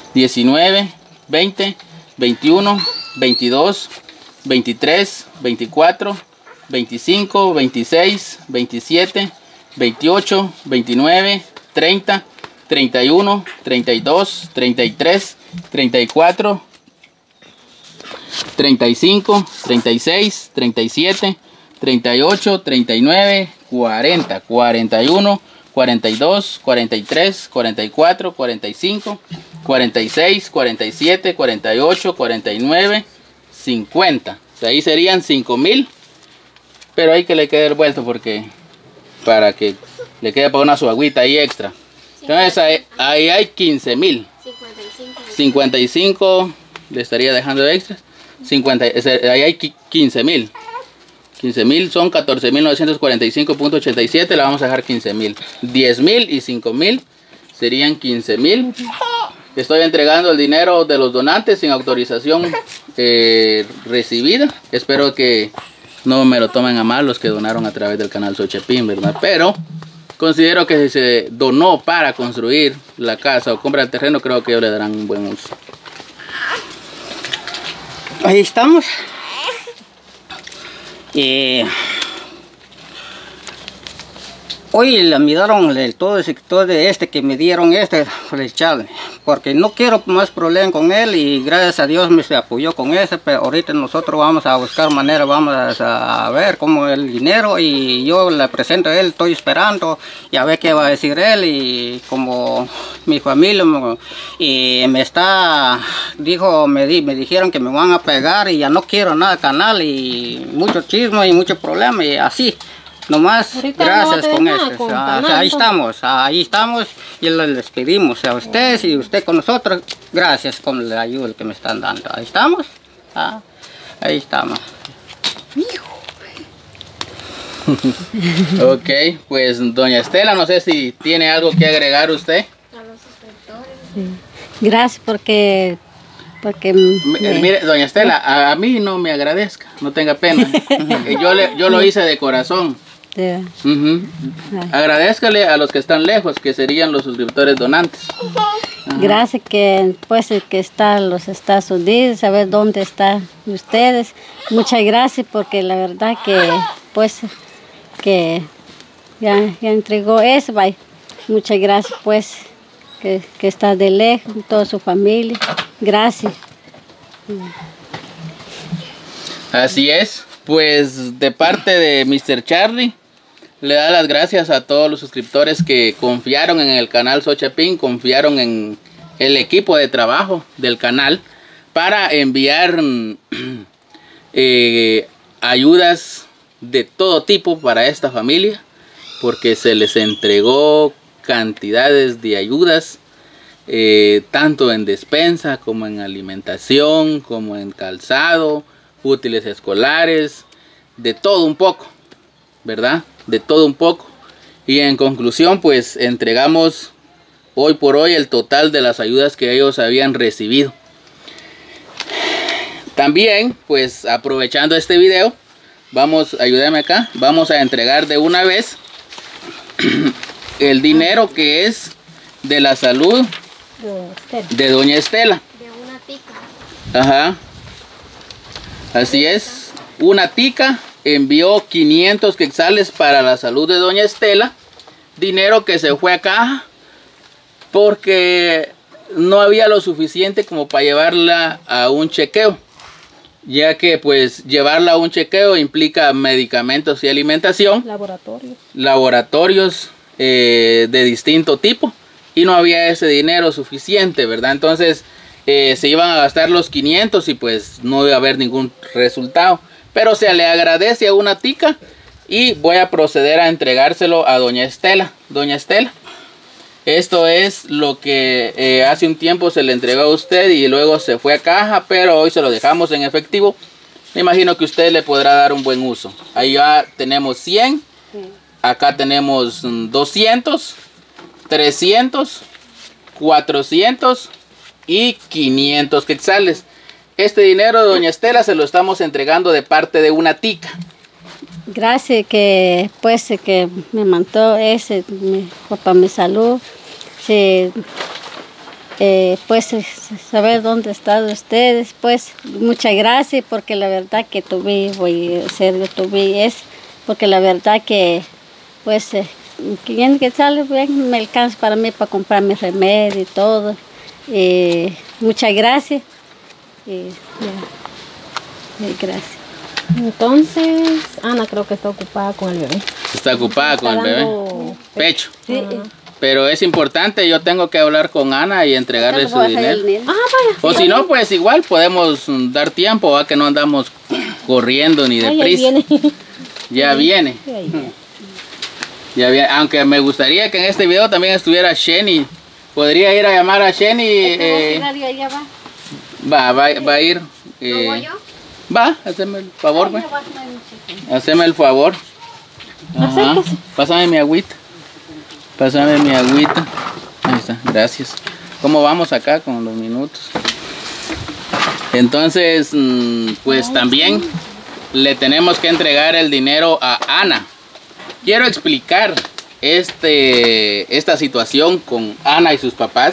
19, 20, 21, 22, 23, 24, 25, 26, 27, 28, 29, 30, 31, 32, 33, 34, 35, 36, 37, 38, 39, 40, 41, 42, 43, 44, 45, 46, 47, 48, 49, 50. Ahí serían 5,000. Pero hay que le quede el vuelto porque para que le quede para una su agüita ahí extra. Entonces ahí hay 15,000. 55 le estaría dejando de extras. 50, ahí hay 15,000. 15,000 son 14,945.87. Le vamos a dejar 15,000. 10,000 y 5,000 serían 15,000. Estoy entregando el dinero de los donantes sin autorización recibida. Espero que no me lo tomen a mal los que donaron a través del canal Xochipín, ¿verdad? Pero considero que si se donó para construir la casa o compra el terreno, creo que ellos le darán un buen uso. Ahí estamos. Hoy le miraron todo este que me dieron por el chale, porque no quiero más problemas con él y gracias a Dios me se apoyó con ese, pero ahorita nosotros vamos a buscar manera, vamos a ver cómo el dinero y yo le presento a él, estoy esperando y a ver qué va a decir él y como mi familia y me dijeron que me van a pegar y ya no quiero nada canal y mucho chisme y mucho problema y así. Nomás, ahorita gracias no con esto. Ahí estamos y les pedimos a ustedes y usted con nosotros, gracias con la ayuda que me están dando. Ahí estamos, ahí estamos. Ok, pues doña Estela, no sé si tiene algo que agregar usted. A los suscriptores. Sí. Gracias porque mire, doña Estela, a mí no me agradezca, no tenga pena. yo lo hice de corazón. Yeah. Agradezcale a los que están lejos, que serían los suscriptores donantes. Gracias que está en los Estados Unidos, saber dónde están ustedes. Muchas gracias porque la verdad que ya entregó eso. Bye. Muchas gracias que está de lejos, toda su familia. Gracias. Así es, pues de parte de Mr. Charlie, le da las gracias a todos los suscriptores que confiaron en el canal Xochipín, confiaron en el equipo de trabajo del canal para enviar ayudas de todo tipo para esta familia, porque se les entregó cantidades de ayudas, tanto en despensa como en alimentación, como en calzado, útiles escolares, de todo un poco, ¿verdad? De todo un poco. Y en conclusión, pues entregamos hoy por hoy el total de las ayudas que ellos habían recibido. También, pues aprovechando este video, ayúdame acá, vamos a entregar de una vez el dinero que es de la salud de doña Estela. De una tica. Ajá. Así es, una tica envió 500 quetzales para la salud de doña Estela, dinero que se fue a caja porque no había lo suficiente como para llevarla a un chequeo, ya que pues llevarla a un chequeo implica medicamentos y alimentación, laboratorios de distinto tipo, y no había ese dinero suficiente, ¿verdad? Entonces se iban a gastar los 500 y pues no iba a haber ningún resultado. Pero se le agradece a una tica y voy a proceder a entregárselo a doña Estela. Doña Estela, esto es lo que hace un tiempo se le entregó a usted y luego se fue a caja, pero hoy se lo dejamos en efectivo. Me imagino que usted le podrá dar un buen uso. Ahí ya tenemos 100, acá tenemos 200, 300, 400 y 500 quetzales. Este dinero, doña Estela, se lo estamos entregando de parte de una tica. Gracias que me mandó mi papá me salud. pues saber dónde están ustedes, pues muchas gracias porque la verdad que tuve, voy a ser, yo tuve eso, porque la verdad que pues 500 quetzales bien, me alcanza para mí para comprar mi remedio y todo. Muchas gracias. Gracias. Entonces, Ana creo que está ocupada con el bebé. Está ocupada con el bebé. dando Pecho. Sí. Pero es importante, yo tengo que hablar con Ana y entregarle su dinero. Ah, vaya. O si no, pues igual podemos dar tiempo, ¿va? Que no andamos corriendo ni Ay, ahí deprisa. viene. Ya viene. Sí, ahí viene. Ya viene. Aunque me gustaría que en este video también estuviera Sheni. Podría ir a llamar a Sheni. Va a ir. ¿No voy yo? Va, hazme el favor, güey. Haceme el favor. Ajá. Pásame mi agüita. Pásame mi agüita. Ahí está, gracias. ¿Cómo vamos acá con los minutos? Entonces, pues también le tenemos que entregar el dinero a Ana. Quiero explicar esta situación con Ana y sus papás.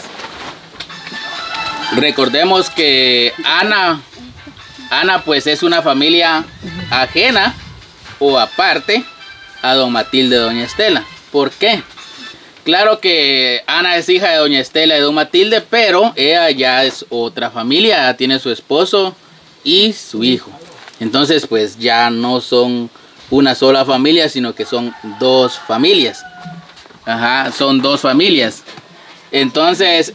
Recordemos que Ana pues es una familia ajena o aparte a don Matilde y doña Estela. ¿Por qué? Claro que Ana es hija de doña Estela y don Matilde, pero ella ya es otra familia, tiene su esposo y su hijo. Entonces pues ya no son una sola familia, sino que son dos familias. Ajá, son dos familias. Entonces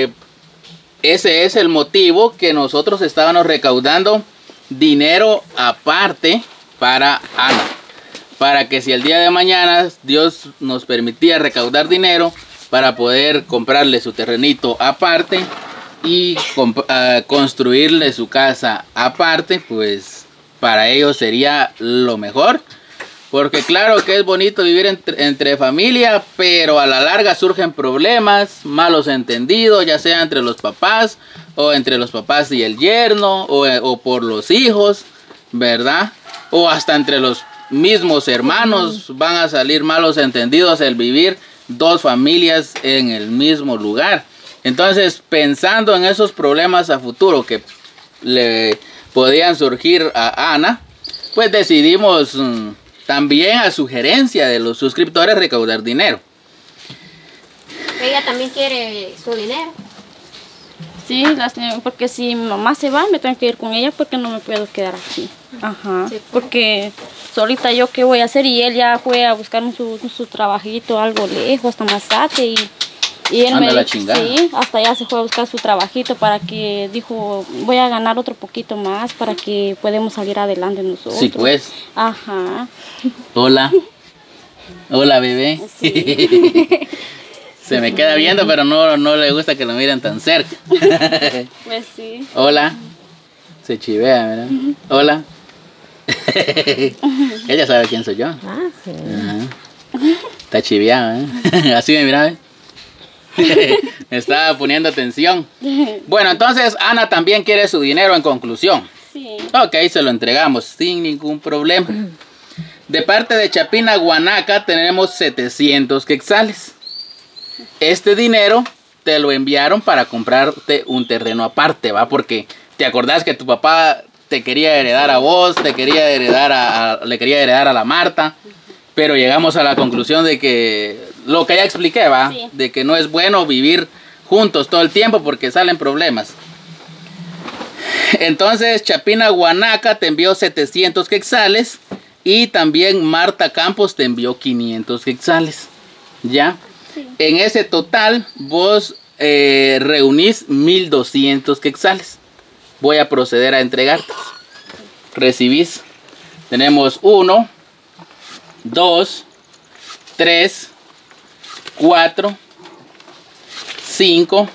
ese es el motivo que nosotros estábamos recaudando dinero aparte para Ana. Para que si el día de mañana Dios nos permitía recaudar dinero para poder comprarle su terrenito aparte y construirle su casa aparte, pues para ellos sería lo mejor. Porque claro que es bonito vivir entre familia, pero a la larga surgen problemas, malos entendidos, ya sea entre los papás o entre los papás y el yerno o por los hijos, ¿verdad? O hasta entre los mismos hermanos van a salir malos entendidos el vivir dos familias en el mismo lugar. Entonces, pensando en esos problemas a futuro que le podían surgir a Ana, pues decidimos también a sugerencia de los suscriptores recaudar dinero. Ella también quiere su dinero. Sí, porque si mi mamá se va, me tengo que ir con ella porque no me puedo quedar aquí. Ajá. Sí, porque solita yo qué voy a hacer y él ya fue a buscar su trabajito algo lejos, hasta Mazate y él anda me la dijo, chingada. sí, hasta allá se fue a buscar su trabajito para que dijo, voy a ganar otro poquito más para que podamos salir adelante nosotros. Sí, pues. Ajá. Hola. Hola, bebé. Sí. Se me queda viendo, pero no le gusta que lo miren tan cerca. Pues sí. Hola. Se chivea, ¿verdad? Hola. Ella sabe quién soy yo. Ah, sí. Ajá. Está chiveado, ¿eh? Así me miraba. Me estaba poniendo atención. Bueno, entonces Ana también quiere su dinero en conclusión. Sí. Ok, se lo entregamos sin ningún problema. De parte de Chapina, Guanaca, tenemos 700 quetzales. Este dinero te lo enviaron para comprarte un terreno aparte, ¿va? Porque te acordás que tu papá te quería heredar a vos, le quería heredar a la Marta, pero llegamos a la conclusión de que lo que ya expliqué, ¿va? Sí. De que no es bueno vivir juntos todo el tiempo porque salen problemas. Entonces Chapina Guanaca te envió 700 quetzales y también Marta Campos te envió 500 quetzales. ¿Ya? Sí. En ese total vos reunís 1200 quetzales. Voy a proceder a entregarte. Recibís. Tenemos 1, 2, 3, 4, 5,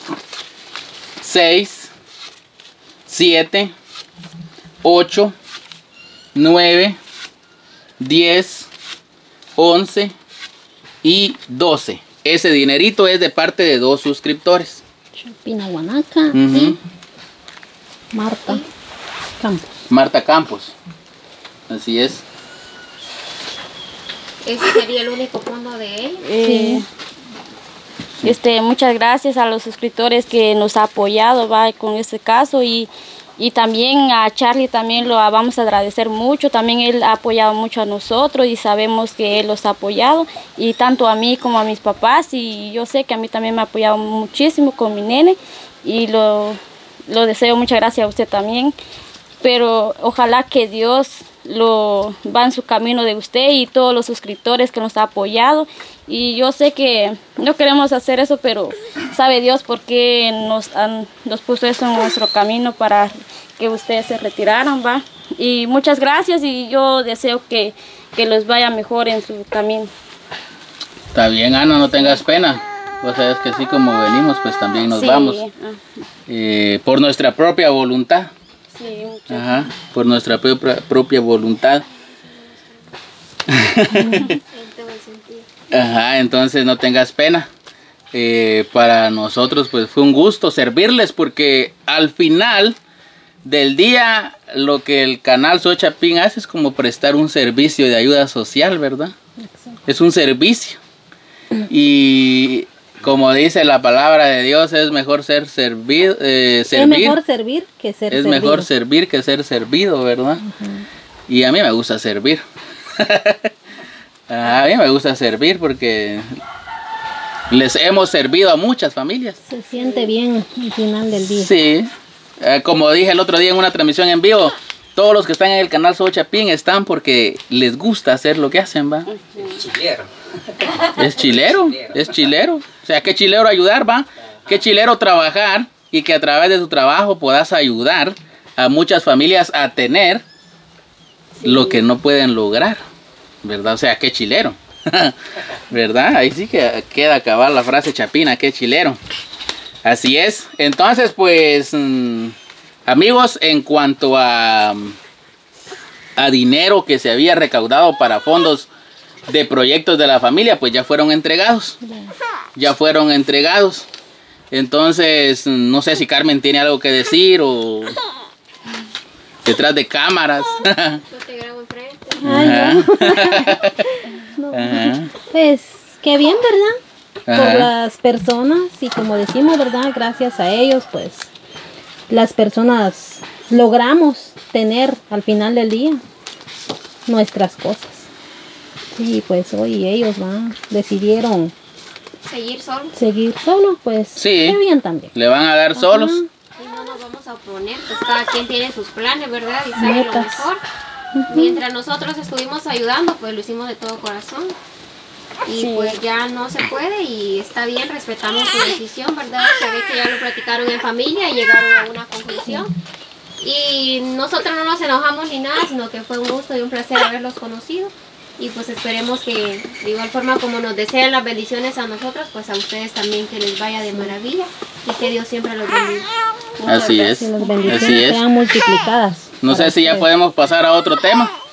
6, 7, 8, 9, 10, 11 y 12. Ese dinerito es de parte de 2 suscriptores. Chapina Guanaca. Ujú. Marta Campos. Marta Campos. Así es. Ese sería el único fondo de él. Sí. Muchas gracias a los suscriptores que nos ha apoyado, va, con este caso, y también a Charlie también lo vamos a agradecer mucho. También él ha apoyado mucho a nosotros y sabemos que él los ha apoyado, y tanto a mí como a mis papás, y yo sé que a mí también me ha apoyado muchísimo con mi nene, y lo deseo. Muchas gracias a usted también, pero ojalá que Dios va en su camino de usted y todos los suscriptores que nos ha apoyado. Y yo sé que no queremos hacer eso, pero sabe Dios por qué nos puso eso en nuestro camino para que ustedes se retiraran, va. Y muchas gracias, y yo deseo que los vaya mejor en su camino. Está bien, Ana, no tengas pena. Vos sabés que así como venimos, pues también nos vamos. Por nuestra propia voluntad. Sí, ajá, por nuestra propia voluntad. Ajá, entonces no tengas pena. Para nosotros pues fue un gusto servirles, porque al final del día lo que el canal Zoe Chapín hace es como prestar un servicio de ayuda social, ¿verdad? Exacto. Es un servicio. Y como dice la palabra de Dios, es mejor ser servido, es mejor servir que ser servido. Es mejor servir que ser servido, ¿verdad? Y a mí me gusta servir. A mí me gusta servir porque les hemos servido a muchas familias. Se siente bien al final del día. Sí. Como dije el otro día en una transmisión en vivo, todos los que están en el canal Zoe Chapín están porque les gusta hacer lo que hacen, ¿va? Chilero. Es chilero, es chilero. O sea, qué chilero ayudar, ¿va? Qué chilero trabajar, y que a través de tu trabajo puedas ayudar a muchas familias a tener lo que no pueden lograr, ¿verdad? O sea, qué chilero. ¿Verdad? Ahí sí que queda acabar la frase chapina, qué chilero. Así es. Entonces, pues, amigos, en cuanto a dinero que se había recaudado para fondos de proyectos de la familia, pues ya fueron entregados. Ya fueron entregados. Entonces, no sé si Carmen tiene algo que decir o detrás de cámaras. Yo te grabo enfrente. No. Pues, qué bien, ¿verdad? Por las personas, y como decimos, ¿verdad? Gracias a ellos, pues, las personas logramos tener al final del día nuestras cosas. Sí, pues hoy ellos decidieron seguir solos, pues sí, qué bien también. Le van a dar solos. Y no nos vamos a oponer, pues cada quien tiene sus planes, ¿verdad? Y sabe lo mejor. Mientras nosotros estuvimos ayudando, pues lo hicimos de todo corazón. Y pues ya no se puede, y está bien, respetamos su decisión, ¿verdad? Se ve que ya lo platicaron en familia y llegaron a una conclusión. Y nosotros no nos enojamos ni nada, sino que fue un gusto y un placer haberlos conocido. Y pues esperemos que de igual forma como nos desean las bendiciones a nosotros, pues a ustedes también que les vaya de maravilla y que Dios siempre los bendiga. Así es. Las bendiciones sean multiplicadas. No sé si ya podemos pasar a otro tema.